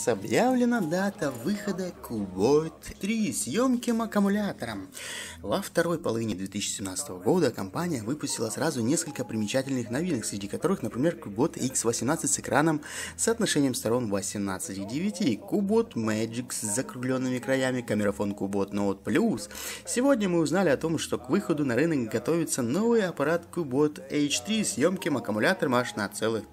Сейчас объявлена дата выхода Kubot 3 с емким аккумулятором. Во второй половине 2017 года компания выпустила сразу несколько примечательных новинок, среди которых, например, Kubot X18 с экраном с соотношением сторон 18 к 9, Kubot Magic с закругленными краями, камерафон Kubot Note Plus. Сегодня мы узнали о том, что к выходу на рынок готовится новый аппарат Kubot H3 с емким аккумулятором аж на целых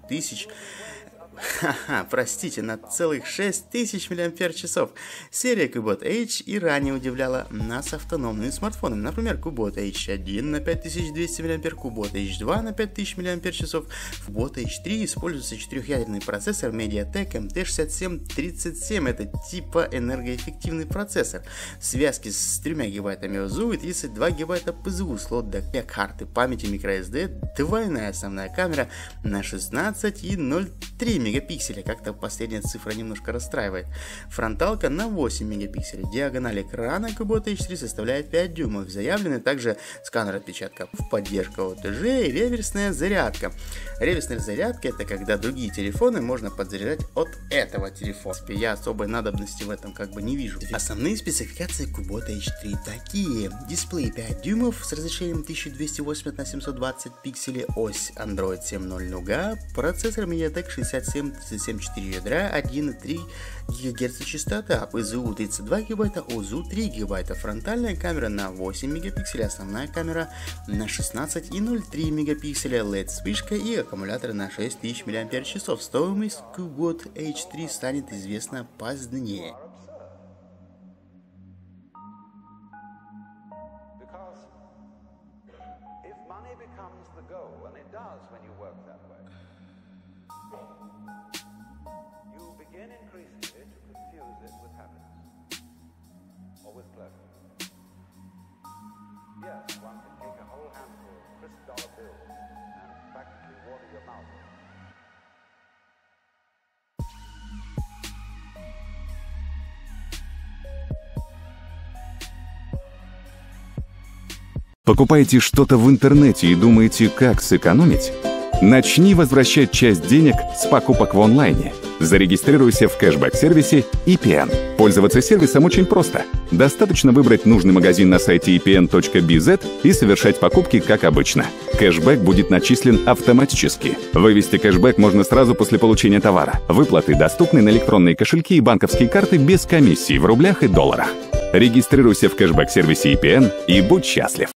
на целых 6000 мАч. Серия Kubot H и ранее удивляла нас автономными смартфонами. Например, Kubot H1 на 5200 мАч, Kubot H2 на 5000 мАч. В Kubot H3 используется четырехъядерный процессор MediaTek MT6737. Это типа энергоэффективный процессор. В связке с 3 ГБ ОЗУ и 32 ГБ ПЗУ, слот для карты памяти microSD, двойная основная камера на 16 и 0,3 мегапикселя, как-то последняя цифра немножко расстраивает. Фронталка на 8 мегапикселей. Диагональ экрана Kubot H3 составляет 5 дюймов. Заявлены также сканер отпечатков, поддержка OTG и реверсная зарядка. Реверсная зарядка — это когда другие телефоны можно подзаряжать от этого телефона. Я особой надобности в этом как бы не вижу. Основные спецификации Kubot H3 такие: дисплей 5 дюймов с разрешением 1280 на 720 пикселей, ось Android 7.0 Nougat, процессор MediaTek 6737 ядра, 1,3 ГГц частота, ПЗУ 32 ГБ, ОЗУ 3 ГБ, фронтальная камера на 8 мегапикселей, основная камера на 16 и 0,3 мегапикселя, LED-вспышка и аккумулятор на 6000 мАч. Стоимость Kubot H3 станет известна позднее. Yes, one can take a whole handful of crisp dollar bills and practically water your mouth. Покупаете что-то в интернете и думаете, как сэкономить? Начни возвращать часть денег с покупок в онлайне. Зарегистрируйся в кэшбэк-сервисе EPN. Пользоваться сервисом очень просто. Достаточно выбрать нужный магазин на сайте epn.bz и совершать покупки как обычно. Кэшбэк будет начислен автоматически. Вывести кэшбэк можно сразу после получения товара. Выплаты доступны на электронные кошельки и банковские карты без комиссий в рублях и долларах. Регистрируйся в кэшбэк-сервисе EPN и будь счастлив.